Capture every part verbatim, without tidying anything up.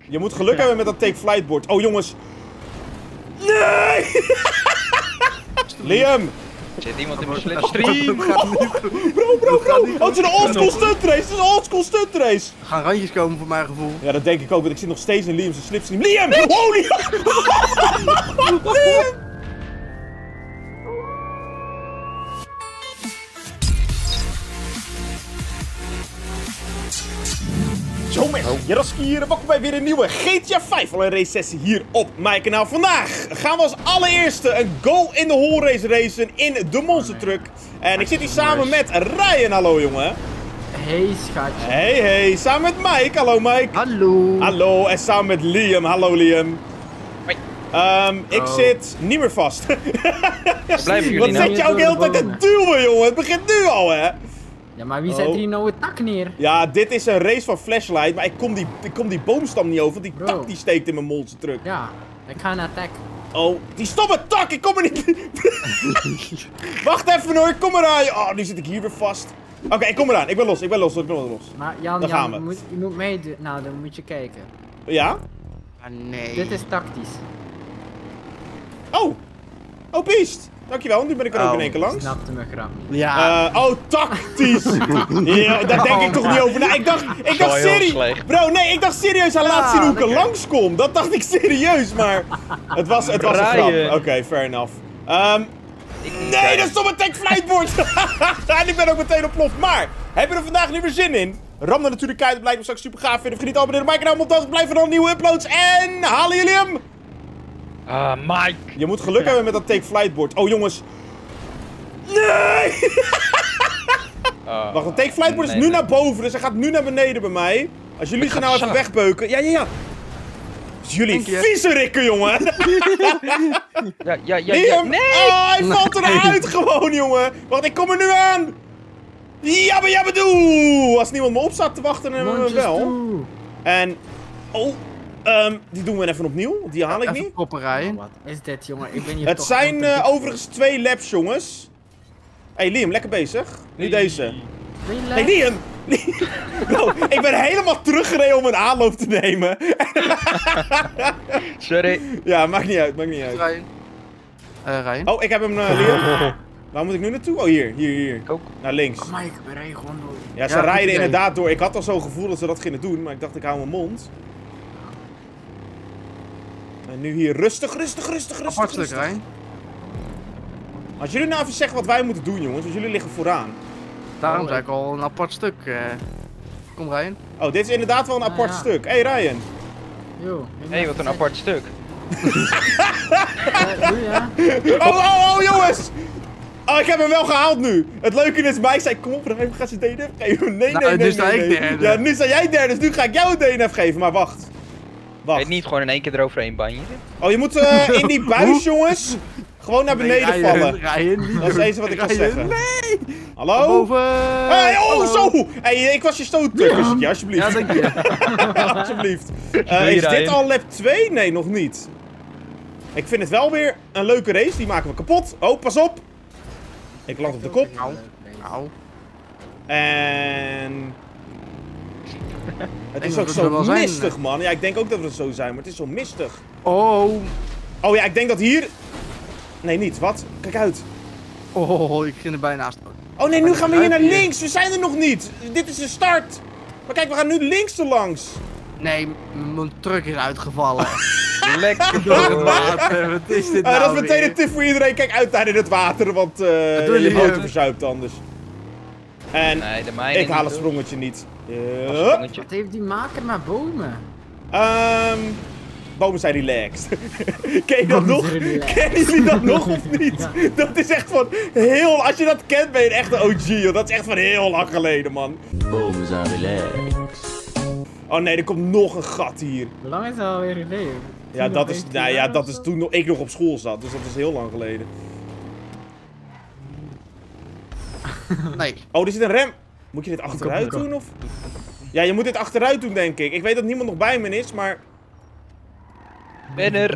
Je moet geluk hebben met dat take flight bord. Oh jongens. Nee! Liam! Zit iemand in mijn slipstream? Bro, bro, bro! Oh, het is een oldschool stunt race! Het is een oldschool stunt race! Er gaan randjes komen voor mijn gevoel. Ja, dat denk ik ook, want ik zit nog steeds in Liam's slipstream. Liam! Holy! Liam! Zo mensen, Jaraski hier en welkom bij weer een nieuwe G T A vijf al een race sessie hier op mijn kanaal. Vandaag gaan we als allereerste een Go in the Hole race racen in de Monster Truck. En ik zit hier samen met Ryan, hallo jongen. Hey schatje. Hey hey, samen met Mike, hallo Mike. Hallo. Hallo, en samen met Liam, hallo Liam. Hoi. Um, ik Oh. zit niet meer vast. Blijven jullie Wat nou? zit je ook de hele tijd te duwen jongen, het begint nu al hè. Ja, maar wie Oh. zet hier nou het tak neer? Ja, dit is een race van Flashlight, maar ik kom die, ik kom die boomstam niet over, want die Bro. tak die steekt in mijn Monster Truck. Ja, ik ga naar tak. Oh, die stomme tak, ik kom er niet... Wacht even hoor, ik kom eraan. Oh, nu zit ik hier weer vast. Oké, okay, ik kom eraan, ik ben los, ik ben los, ik ben los. Maar Jan, Daar gaan Jan we. moet, je moet meedoen. Nou, dan moet je kijken. Ja? Ah, nee. Dit is tactisch. Oh! Oh, Beast! Dankjewel, nu ben ik er ook Oh. in één keer langs. Snapte me grap niet. Ja. Uh, oh, tactisch! Ja, daar denk ik toch niet over na. Ik dacht, ik dacht Zo heel serieus... slecht. Bro, nee, ik dacht serieus, hij laat Ja, zien hoe ik er lekker. langskom. Dat dacht ik serieus, maar... Het was, het was een grap. Ryan. Oké, okay, fair enough. Um, nee, dat is op een tank flightboard! En ik ben ook meteen ontploft. Maar, hebben we er vandaag nu weer zin in? Ram er natuurlijk uit, het blijkt me straks super gaaf vinden. Vergeet niet abonneren op mijn kanaal, want dan blijven er dan nieuwe uploads. En halen jullie hem? Ah, Mike. Je moet geluk hebben met dat take flight board. Oh jongens. Nee! Uh, Wacht, dat take flight board is nee, nu nee. naar boven, dus hij gaat nu naar beneden bij mij. Als jullie Ik ze ga nou even zo. wegbeuken. Ja, ja, ja. Dus jullie Dank je. viezerikken, jongen. Ja, ja, ja, ja. Liam! Nee! Oh, hij valt eruit gewoon, jongen. Wacht, ik kom er nu aan. Jabba jabba doe! Als niemand me op staat te wachten, dan hebben we hem Mondjes wel. toe. En, oh, um, die doen we even opnieuw, want die haal ik Even niet. koppen rijden. Wat is dit, jongen? Ik ben hier Het toch zijn gewoon te uh, dik overigens twee laps, jongens. Hey Liam, lekker bezig. Nu Nee. deze. voor. Relax. Hey Liam! Bro, ik ben helemaal teruggereden om een aanloop te nemen. Sorry. Ja, maakt niet uit, maakt niet uit. Rijden. Eh, rijden. Oh, ik heb hem, uh, Liam. Waar moet ik nu naartoe? Oh, hier, hier, hier. Ik ook. Naar links. Oh, Mike, we rijden gewoon door. Ja, ze Ja, goed rijden idee. inderdaad door. Ik had al zo'n gevoel dat ze dat gingen doen, maar ik dacht ik hou mijn mond. En nu hier rustig, rustig, rustig, rustig, Apart stuk rustig. rijden. Als jullie nou even zeggen wat wij moeten doen, jongens, want jullie liggen vooraan. Daarom Oh, zei ik al een apart stuk. eh. Kom rijden. Oh, dit is inderdaad wel een Ah, apart ja. stuk. Hey Ryan. Yo. Hé, hey, wat een apart stuk. Uh, doe ja. Oh, oh, oh, jongens! Oh, ik heb hem wel gehaald nu. Het leuke is, Mike zei, kom op, Ryan, ga ze D N F geven. Nee, Nou, nee, nee, nu sta nee, ik nee. derde. Ja, nu sta jij derde, dus nu ga ik jou een D N F geven. Maar wacht. Weet Wacht. niet gewoon in één keer eroverheen banjeren? Oh, je moet uh, in die buis, jongens, gewoon naar beneden Nee, vallen. Rijden, rijden, niet Dat is het doen. enige wat ik kan Rijden. zeggen. Nee! Hallo? Boven! Hey, oh, Hallo. zo! Hey, ik was je stootkussentje, alsjeblieft. Ja, dank je. Alsjeblieft. Uh, Wil je is dit rijden? al lap twee? Nee, nog niet. Ik vind het wel weer een leuke race. Die maken we kapot. Oh, pas op. Ik land op de kop. Au. Au. En... Het denk is dat ook we zo er wel zijn. mistig, man. Ja, ik denk ook dat we er zo zijn, maar het is zo mistig. Oh. Oh ja, ik denk dat hier... Nee, niet. Wat? Kijk uit. Oh, ik ging er bijna naast. Oh nee, nu gaan we hier naar Hier. links. We zijn er nog niet. Dit is de start. Maar kijk, we gaan nu links erlangs. Nee, m- mijn truck is uitgevallen. Lekker Door het door. water. Wat is dit Uh, nou dat is meteen weer? een tip voor iedereen. Kijk uit daar in het water, want uh, doe je je. auto verzuipt anders. En Nee, de mijne ik haal het niet, hoor. sprongetje niet. Als Ja. sprongetje. Wat heeft die maker maar bomen? Ehm bomen zijn relaxed. Ken je dat Bomen nog? zijn relaxed. Kennen jullie dat nog of niet? Ja. Dat is echt van heel... Als je dat kent ben je echt een O G, joh. Dat is echt van heel lang geleden, man. Bomen zijn relaxed. Oh nee, er komt nog een gat hier. Hoe lang is dat alweer geleden? Ja, tien dat of is, vijftien nou ja, jaar dat of is zo? toen nog, ik nog op school zat. Dus dat is heel lang geleden. Nee. Oh, er zit een rem. Moet je dit achteruit kom, kom. doen of? Ja, je moet dit achteruit doen, denk ik. Ik weet dat niemand nog bij me is, maar... Ben er.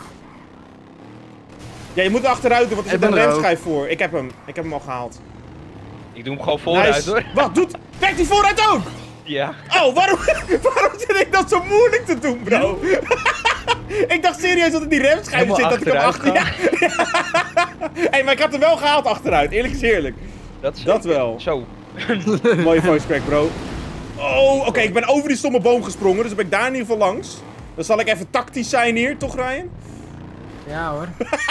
Ja, je moet het achteruit doen, want er Ik zit een ben er ook. remschijf voor. Ik heb hem. Ik heb hem al gehaald. Ik doe hem gewoon vooruit Nice. hoor. Wacht, doet... Werkt hij vooruit ook? Ja. Oh, waarom, waarom zit ik dat zo moeilijk te doen, bro? Ik dacht serieus dat het die remschijf zit, dat ik hem achter... Ja. Hé, hey, maar ik had hem wel gehaald achteruit, eerlijk is eerlijk. Dat, is Dat wel. Zo. Mooie voice crack, bro. Oh, oké, okay, ik ben over die stomme boom gesprongen, dus dan ben ik daar in ieder geval langs. Dan zal ik even tactisch zijn hier, toch Ryan? Ja hoor.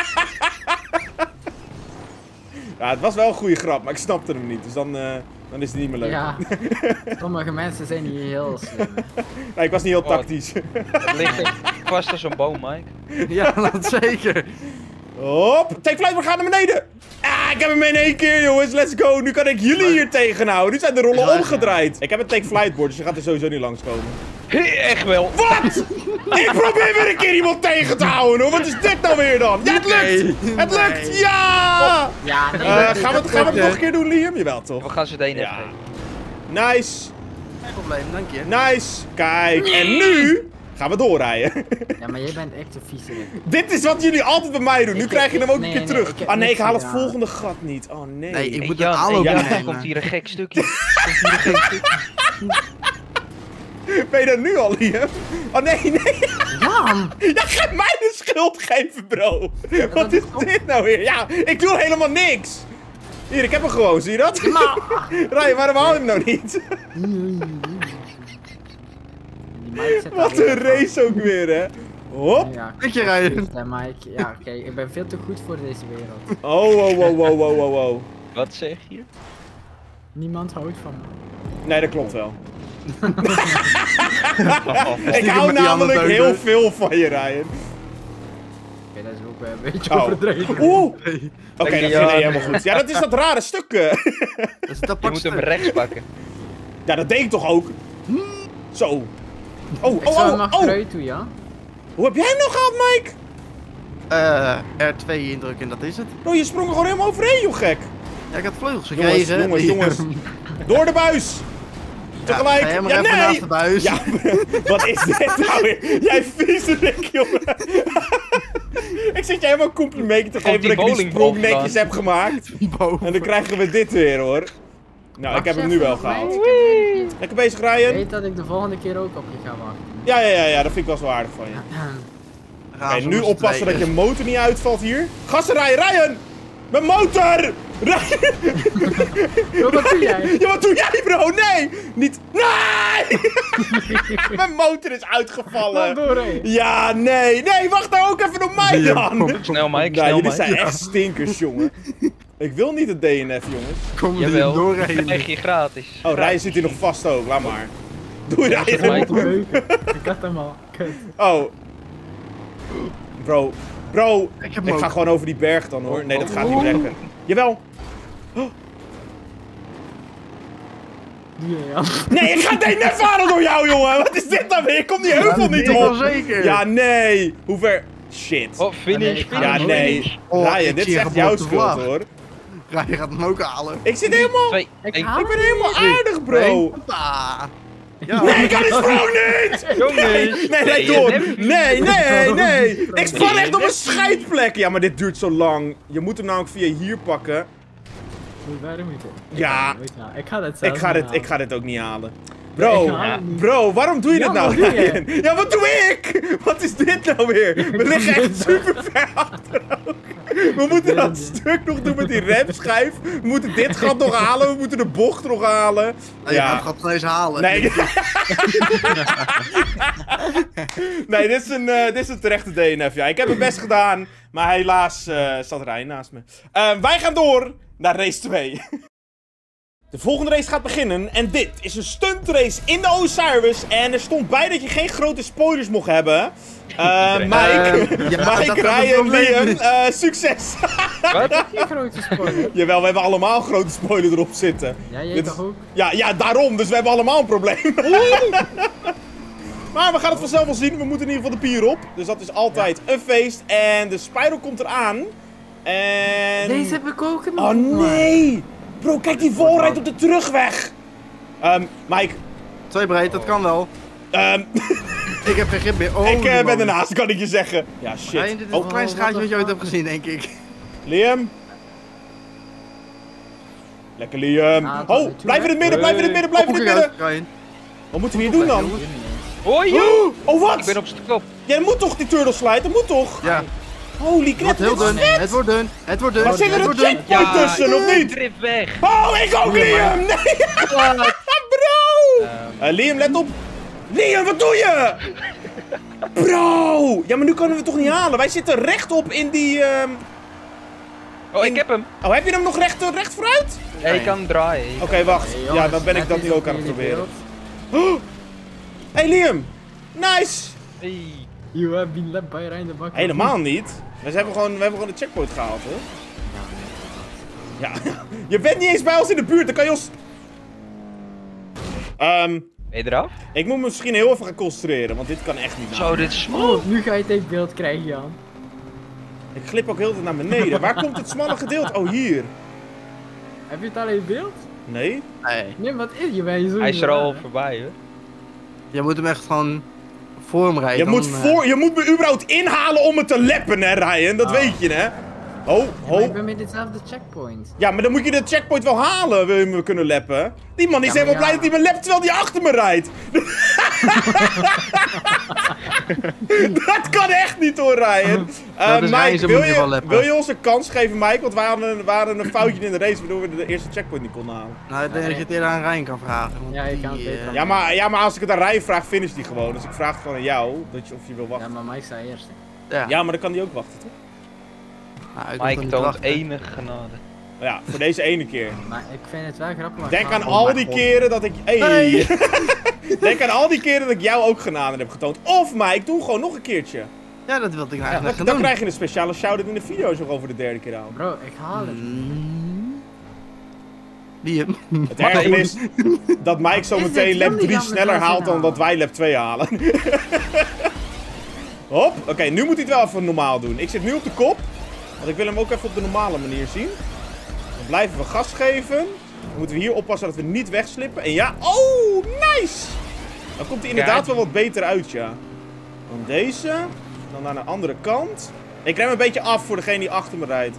Ja, het was wel een goede grap, maar ik snapte hem niet, dus dan, uh, dan is het niet meer leuk. Ja. Sommige mensen zijn hier heel slim. Nee, ik was niet heel Oh. tactisch. Het ligt er vast als een boom, Mike. Ja, dat zeker. Hop, take flight, we gaan naar beneden. Ah, ik heb hem in één keer, jongens. Let's go. Nu kan ik jullie hier tegenhouden. Nu zijn de rollen Ja, omgedraaid. Ik heb een take flight board, dus je gaat er sowieso niet langskomen. Hey, echt wel. Wat? Ik probeer weer een keer iemand tegen te houden, hoor. Wat is dit nou weer dan? Ja, het lukt. Nee. Het lukt. Nee. Ja. Ja, dat Uh, lukt gaan we niet. het, gaan we het nog een keer doen, Liam? Jawel, toch? We gaan ze het een Ja. even geven. Nice. Geen probleem, dank je. Nice. Kijk, en nu gaan we doorrijden. Ja, maar jij bent echt een viezerik. Dit is wat jullie altijd bij mij doen. Nu Ik- krijg je hem ook nee, een keer nee, terug. ik heb Ah nee, ik niks haal het gedaan. volgende gat niet. Oh nee. Nee, ik Hey, moet Jan, het hey, aanloop Jan, Ja. er nemen. komt hier een gek stukje. Er komt hier een gek stukje. Ben je dat nu al, Liam? Oh nee, nee. Jan! Ja, ga mij de schuld geven, bro. Wat is dit nou weer? Ja, ik doe helemaal niks. Hier, ik heb hem gewoon, zie je dat? Ryan, waarom haal je hem nou niet? Die Mike zit Wat daar een weer race ook weer, hè? Hop. Ja, Dank je, Ryan. ja, Mike. Ja, oké, ik ben veel te goed voor deze wereld. Oh, wow, wow, wow, wow, wow, wow. Wat zeg je? Niemand houdt van me. Nee, dat klopt wel. Oh, Ik Stiekem hou met die namelijk handen heel doden. veel van je, Ryan. Oké, dat is ook wel een beetje Oh. overdreven. Oeh. Oké, Nee, dat Dank je, ging Jan. helemaal goed. Ja, dat is dat rare stuk. eh. dat is het je apart moet hem stuk. rechts pakken. Ja, dat deed ik toch ook? Zo. Oh, Ik oh, zal hem oh, oh. achteruit toe, ja? Hoe heb jij hem nog gehad, Mike? Eh, R twee indrukken, dat is het. Bro, je sprong er gewoon helemaal overheen, joh, gek. Ja, ik had vleugels Jongens, gekregen. jongens, Die- jongens. Door de buis. Tegelijk. Ja, helemaal Ja, even nee. naast de buis. Ja, wat is dit nou weer? Jij viezerik, jongen. Ik zit je helemaal een complimentje te Komt geven die dat ik die bowlingbal sprong netjes vandaan? heb gemaakt. Boven. En dan krijgen we dit weer, hoor. Nou, ik heb hem nu wel gehaald. Lekker bezig, Ik Ryan. weet dat ik de volgende keer ook op je ga wachten. Ja, ja, ja, ja, dat vind ik wel zo aardig van je. Oké, nu oppassen dat je motor niet uitvalt hier. Gassen rijden, Ryan! Mijn motor! Ryan! Bro, wat doe jij? Ja, wat doe jij, bro? Nee! Niet... Nee! Mijn motor is uitgevallen. Laat doorheen. Ja, nee. Nee, wacht nou ook even op mij Ja, dan. kom. Snel, Mike, Nou, snel, jullie Mike. zijn echt stinkers, jongen. Ik wil niet het D N F, jongens. Kom er Jawel, niet doorheen. krijg je gratis. Oh, Ryan zit hier nog vast ook. Laat maar. Doe je Mike. Ryan. Leuk. Ik had hem al. Kut. Oh. Bro. Bro. Ik heb hem Ik ook. ga gewoon over die berg dan, hoor. Nee, dat gaat niet lekker. Jawel. Doe je, ja. Nee, ik ga D N F halen door jou, jongen. Wat is dit dan weer? Ik kom die heuvel niet Ik wel op. zeker. Ja, nee. Hoe ver... Shit. Oh, finish, Nee, ik ga finish. Ja, hem nee. Oh, Ryan, ik dit zie is een echt jouw geboorte schuld, vlag. hoor. Ja, je gaat hem ook halen. Ik zit helemaal... Twee. Ik één. haal Ik ben helemaal aardig, bro. Hoppa. Ja. Nee, ik kan die sprong niet! Jongens. Nee, nee, rijd D N door. F. Nee, nee, nee. Ik span echt op D N een F. scheidplek. Ja, maar dit duurt zo lang. Je moet hem namelijk via hier pakken. Hoe ver moet ik? Ik Ja. ga het nooit halen. Ik ga het zelf Ik ga niet dit, halen. ik ga dit ook niet halen. Ik Bro, haal het niet. bro, waarom doe je Ja, dit nou, wat doe je? Ryan? Ja, wat doe ik? Wat is dit nou weer? We liggen echt super ver achter ook. We moeten dat stuk nog doen met die remschijf. We moeten dit gat nog halen. We moeten de bocht nog halen. Nee, je gaat het ineens halen. Nee. Nee, dit is, een, eh, dit is een terechte D N F. Ja, ik heb het best gedaan. Maar helaas eh zat Rijn naast me. Eh, wij gaan door naar race twee. De volgende race gaat beginnen. En dit is een stuntrace in de Osiris. En er stond bij dat je geen grote spoilers mocht hebben. Eh Mike, Eh, ja, dat Mike, is een Ryan, probleem. Liam, eh, succes. Wat? Geen grote spoiler. Jawel, we hebben allemaal een grote spoiler erop zitten. Ja, jij Dit toch is- ook? Ja, ja, daarom. Dus we hebben allemaal een probleem. Maar we gaan het vanzelf wel zien. We moeten in ieder geval de pier op. Dus dat is altijd een feest. En de Spyro komt eraan. En... Deze heb ik ook in Oh nee! Bro, kijk die volrijd op de terugweg. Ehm, Mike. Twee breed, dat kan wel. ehm, Ik heb geen grip meer. Oh, ik eh, die ben man. ernaast, kan ik je zeggen. Ja, shit. Ryan, dit is Oh, het kleinste what gaatje the wat je ooit fuck? hebt gezien, denk ik. Liam. Lekker Liam. Ah, dat Oh, natuurlijk. blijf in het midden, blijf in het midden, blijf in Oh, het kijk midden. uit, Ryan. Wat moeten we hier doen dan? Hoi, joh! Oh, wat? Ik ben op zijn kop. Jij moet toch die turtle slide? Dat moet toch? Ja, Holy het crap, wordt heel dit is dun. vet. Het wordt dun. Het wordt dun. Maar zit er Het een wordt dun. checkpoint tussen, of niet? Drift weg. Oh, ik ook, Liam! Nee! Bro! Eh, Liam, let op. Liam, wat doe je? Bro! Ja, maar nu kunnen we het toch niet halen? Wij zitten rechtop in die... ehm, Oh, in- ik heb hem. Oh, heb je hem nog recht, recht vooruit? Ja, ik kan hem draaien. Oké, wacht. Ja, dan ben ik dat nu ook aan het proberen. Oh. Hey, Liam! Nice! Hey. You have been led by Rijn de Bakker. Helemaal niet. We hebben gewoon, we hebben gewoon de checkpoint gehaald, hè? Ja, je bent niet eens bij ons in de buurt, dan kan je ons... Ehm, Ben je eraf? ik moet me misschien heel even gaan concentreren, want dit kan echt niet. Zo, dit is smal. Oh, nu ga je het even beeld krijgen, Jan. Ik glip ook heel veel naar beneden. Waar komt het smalle gedeelte? Oh, hier. Heb je het al in beeld? Nee? Nee, Nee, wat is je? Ben je zo Hij is er al raar. voorbij, hè? je moet hem echt gewoon voor hem rijden. Je dan, moet, eh, voor, je moet me überhaupt inhalen om me te lappen, hè, Ryan? Dat Ah. weet je, hè? Oh, Maar ik oh. ben met ditzelfde checkpoint. Ja, maar dan moet je de checkpoint wel halen, wil je me kunnen lappen. Die man is Ja, maar helemaal ja. blij dat hij me lapt terwijl hij achter me rijdt. Dat kan echt niet hoor, Ryan. Eh, Dat is Ryan, Mike, ze wil moet je wel je, lappen. wil je ons een kans geven, Mike? Want wij hadden, een- waren een foutje in de race waardoor we de eerste checkpoint niet konden halen. Nou, ik denk dat je het eerder aan Rijn kan vragen. want Ja, ik kan het die, beter eh, aan- Ja maar, ja, maar als ik het aan Ryan vraag, finish die gewoon. Dus ik vraag het gewoon aan jou, dat je, of je wil Ja, wachten. maar Mike staat eerst. ja. Ja, maar dan kan die ook wachten, toch? Nou, ik hoef er Mike niet toont wachten. enige genade. Ja, voor deze ene keer. Maar ik vind het wel grappig. maar Denk ik aan ga- al mijn die God. keren dat ik... Hey. Hey. Denk aan al die keren dat ik jou ook genade heb getoond. Of Mike, doe gewoon nog een keertje. Ja, dat wilde ik nou Dan, eigenlijk dan gaan doen. krijg je een speciale shout-out in de video's nog over de derde keer aan. Bro, ik haal het. Mm. Liam. Het erge is dat Mike zo Is meteen dit? lap Jullie drie gaan me sneller zo haalt dan halen. dat wij lap twee halen. Hop, oké, nu moet hij het wel even normaal doen. Ik zit nu op de kop, want ik wil hem ook even op de normale manier zien. Dan blijven we gas geven. Dan moeten we hier oppassen dat we niet wegslippen. En ja, oh, nice! Dan komt hij inderdaad Kijk. wel wat beter uit, ja. Dan deze, dan naar de andere kant. Ik rem een beetje af voor degene die achter me rijdt.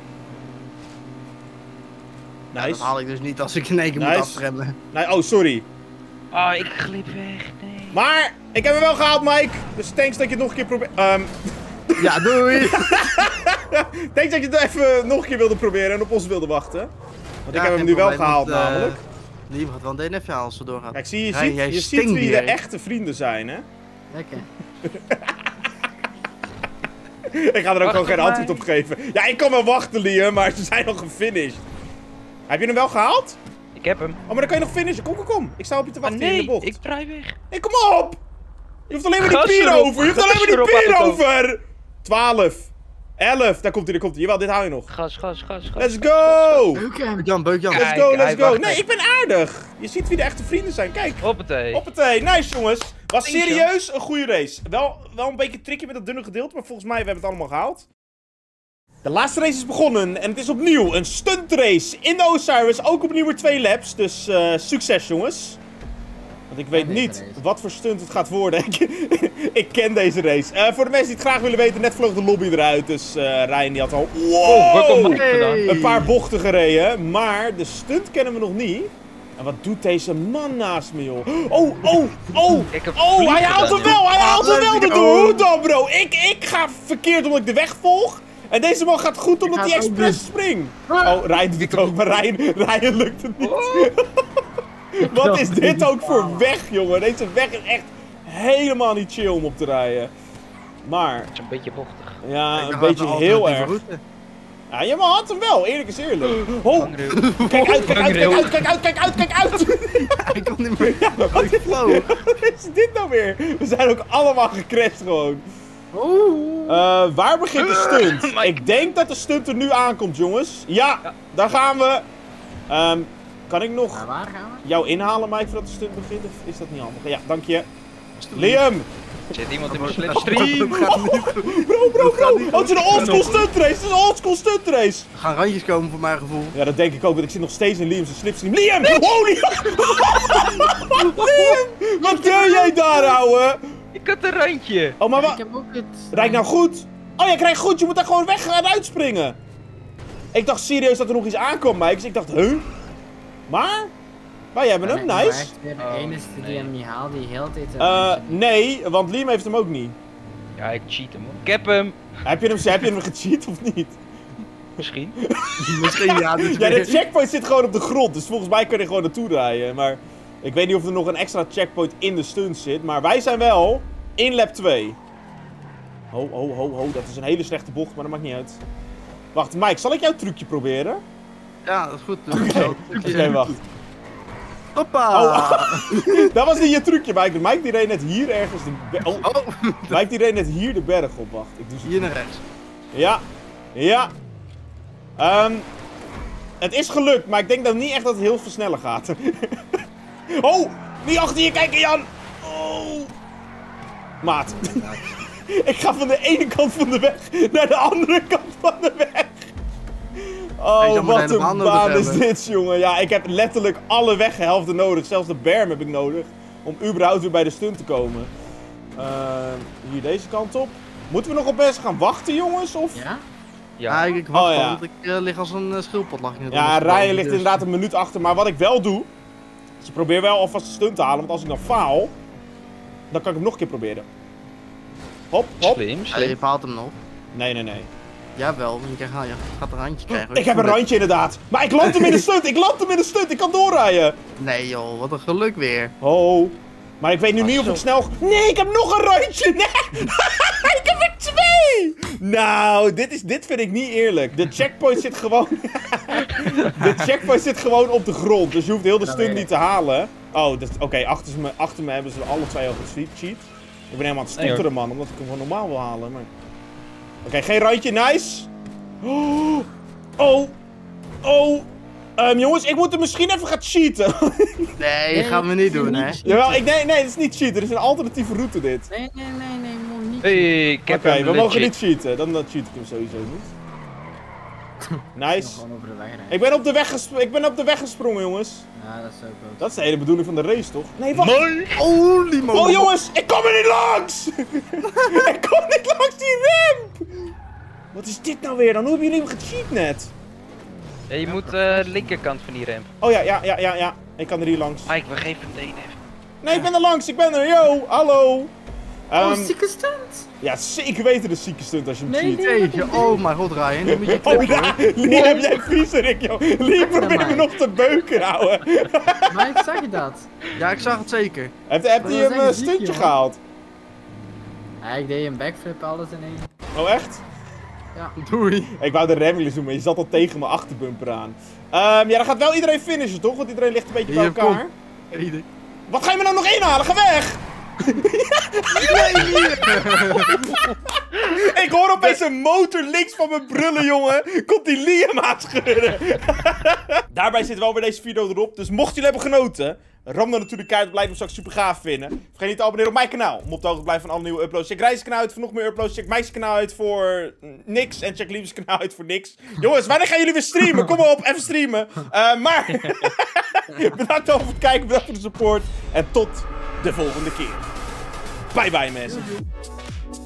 Ja, dat Nice. haal ik dus niet als ik in één keer Nice. moet afremmen. Nee, oh, sorry. Ah, ik glip weg. Nee. Maar, ik heb hem wel gehaald, Mike. Dus thanks dat je het nog een keer probeert. Ehm, Ja, doei! thanks dat je het even nog een keer wilde proberen en op ons wilde wachten. Want ik Ja, heb hem geen nu wel probleem, gehaald, want, eh, namelijk. Liam gaat wel een D N F halen als ze doorgaan. Kijk, zie je, je Rijn, ziet, jij je ziet stinkt wie de hier. echte vrienden zijn, hè? Lekker. Ik ga er ook Wacht gewoon geen op antwoord mij. op geven. Ja, ik kan wel wachten, Liam, maar ze zijn al gefinished. Heb je hem wel gehaald? Ik heb hem. Oh, maar dan kan je nog finishen. Kom, kom, kom. Ik sta op je te Maar wachten hier in de nee, bocht. ik draai weg. Hey, kom op! Je hoeft alleen maar die Gas pier erop. over. Je hoeft Gas alleen maar die erop, pier Auto. over. twaalf. elf. Daar komt hij, daar komt hij. Jawel, dit hou je nog. Gas, gas, gas, gas. Let's go! Beuk hem. Beuk Jan, beuk Jan. Let's Kijk, go, hij let's go. wacht Nee, even. ik ben aardig. Je ziet wie de echte vrienden zijn. Kijk. Hoppatee. Hoppatee. Nice, jongens. Was Thanks, serieus een goede race. Wel, wel een beetje tricky met dat dunne gedeelte, maar volgens mij hebben we het allemaal gehaald. De laatste race is begonnen en het is opnieuw een stuntrace in de Osiris. Ook opnieuw weer twee laps, dus eh, succes, jongens. Want ik weet deze niet race. wat voor stunt het gaat worden. Ik, ik ken deze race. Eh, voor de mensen die het graag willen weten, net vloog de lobby eruit. Dus eh Ryan die had al wow, Oh, waar komt Mike vandaan? Hey. een paar bochten gereden. Maar de stunt kennen we nog niet. En wat doet deze man naast me, joh? Oh, oh, oh! Ik heb Oh, hij vliegen haalt hem gedaan, wel! Hij haalt hem wel let's erdoor! go. Hoe dan, bro? Ik, ik ga verkeerd omdat ik de weg volg. En deze man gaat goed omdat ga hij het ook expres doen. springt. Oh, Ryan doet het ook, maar Ryan, Ryan lukt het niet. Wat is dit ook voor weg, jongen? Deze weg is echt helemaal niet chill om op te rijden. Maar, Het is een beetje bochtig. ja, Ik een dacht beetje dat de heel alternatieve erg. route. Ja, je had hem wel, eerlijk is eerlijk. Oh, Vangrail. kijk uit, kijk uit, kijk uit, kijk uit, kijk uit, kijk uit! Hij kon niet meer. Hij vloog. Wat is dit nou weer? We zijn ook allemaal gecrashed gewoon. Oeh. Eh, waar begint de stunt? Mike. Ik denk dat de stunt er nu aankomt, jongens. Ja, daar gaan we. Ehm, kan ik Maar nog waar gaan we? jou inhalen, Mike, voordat de stunt begint? Of is dat niet handig? Ja, dank je. Liam! Zit iemand in mijn slipstream? Het gaat niet goed. Bro, bro, bro! Oh, het is een oldschool stunt race! Het is een oldschool stunt race! Er gaan randjes komen voor mijn gevoel. Ja, dat denk ik ook, want ik zit nog steeds in Liam's slipstream. Liam! Holy! Liam! Wat doe jij daar, ouwe? Ik had een randje. Oh, maar Ik wat? heb ook het... Rijd nou goed! Oh, jij krijgt goed, je moet daar gewoon weg gaan uitspringen. Ik dacht serieus dat er nog iets aankwam, Mike, dus ik dacht, huh? Maar? Wij hebben hem, Ben ik nou nice. echt weer de Oh, enige die nee. hem niet haalt, die heel de tijd... Eh, nee, want Liam heeft hem ook niet. Ja, ik cheat hem hoor. Ik heb hem. Heb je hem, heb je hem gecheat of niet? Misschien. Misschien ja, dus Ja, de weer- checkpoint zit gewoon op de grond, dus volgens mij kun je er gewoon naartoe rijden. Maar ik weet niet of er nog een extra checkpoint in de stunt zit, maar wij zijn wel in lap twee. Ho, ho, ho, ho, dat is een hele slechte bocht, maar dat maakt niet uit. Wacht, Mike, zal ik jouw trucje proberen? Ja, dat is goed. Oké, okay, wacht. Hoppa! Oh. Dat was niet je trucje, Mike. Mike die reed net hier ergens de berg... Oh, Oh, Mike die reed net hier de berg op, wacht. Ik doe ze... hier naar rechts. Ja, ja. Ehm, het is gelukt, maar ik denk dan niet echt dat het heel veel sneller gaat. Oh, niet achter je kijken, Jan. Oh. Maat. Ik ga van de ene kant van de weg naar de andere kant van de weg. Je Oh, zou maar wat een een baan baan nodig is hebben. dit, jongen. Ja, ik heb letterlijk alle weghelften nodig. Zelfs de berm heb ik nodig. Om überhaupt weer bij de stunt te komen. Ehm, hier deze kant op. Moeten we nog op best gaan wachten, jongens? Of... Ja? Ja, Ja. ik, ik wacht Oh, ja. wel, want ik eh, lig als een uh, schildpad. Lag in het Ja, onderste Ryan boom, ligt dus- inderdaad een minuut achter. Maar wat ik wel doe... is ik probeer wel alvast de stunt te halen. Want als ik dan faal... dan kan ik hem nog een keer proberen. Hop, hop. Slim, Ja, slim. je behaalt hem nog. Nee, nee, nee. Jawel, want je gaat, je gaat een randje krijgen. Ik heb een randje inderdaad. Maar ik land hem in de stunt. Ik land hem in de stunt. Ik kan doorrijden. Nee joh, wat een geluk weer. Oh. Maar ik weet nu Ah, niet of zo. ik snel... Nee, ik heb nog een randje. Nee. Ik heb er twee. Nou, dit, is, dit vind ik niet eerlijk. De checkpoint zit gewoon... de checkpoint zit gewoon op de grond. Dus je hoeft heel de Dat stunt weet niet te halen. Oh, dat- oké. achter, me, achter me hebben ze alle twee al gecheat. Ik ben helemaal aan het Nee, hoor. stotteren, man. Omdat ik hem gewoon normaal wil halen. Maar... Oké, geen randje. Nice. Oh. Oh. Oh. Ehm, jongens, ik moet er misschien even gaan cheaten. Nee, dat gaan we niet doen hè. Jawel, ik, nee, nee, het is niet cheaten. Het is een alternatieve route dit. Nee, nee, nee, nee, moet niet. Hey, ik heb Oké, hem we mogen legit. niet cheaten. Dan, dan cheat ik hem sowieso niet. Nog Nice. gewoon over de weg rijden. Ik ben op de weg, gesp ik ben op de weg gesprongen, jongens. Ja, dat is ook goed. Dat is de hele bedoeling van de race, toch? Nee, wacht. Holy moly. Oh, jongens, ik kom er niet langs! Ik kom niet langs die ramp! Wat is dit nou weer dan? Hoe hebben jullie hem gecheat net? Ja, je moet eh, de linkerkant van die ramp. Oh ja, ja, ja, ja, ja. Ik kan er hier langs. Mike, we geven hem de ene even. Nee, ik ben er langs. Ik ben er. Yo, hallo. Oh, Ehm, zieke stunt! ja, zeker weten de zieke stunt als je hem Nee, cheat. nee. Jeetje, oh mijn god Ryan, dan moet je Oh, klippen, ja, hoor. Liam, jij viezerik, joh. Liam probeert me mij. nog te beuken, ouwe. Maar ik zag je dat. Ja, ik zag het zeker. Heeft, heeft Dat hij was hem echt een ziek, stuntje jongen. gehaald? Ja, ik deed een backflip, alles in één. Oh, echt? Doei. Ik wou de remmen doen, maar je zat al tegen mijn achterbumper aan. Ehm, ja, dan gaat wel iedereen finishen, toch? Want iedereen ligt een beetje bij Hier, elkaar. kom. Ede. Wat ga je me nou nog inhalen? Ga weg! Ik hoor opeens een motor links van mijn brullen, jongen. Komt die Liam aanscheuren. Daarbij zit wel weer deze video erop. Dus mocht jullie hebben genoten, ram dan natuurlijk uit. Blijf hem straks super gaaf vinden. Vergeet niet te abonneren op mijn kanaal. Om op de hoogte te blijven van alle nieuwe uploads. Check Reis kanaal uit voor nog meer uploads. Check mijn kanaal uit voor niks. En check Liam's kanaal uit voor niks. Jongens, wanneer gaan jullie weer streamen? Kom maar op, even streamen. Uh, maar bedankt voor het kijken. Bedankt voor de support. En tot de volgende keer. Bye bye, mensen.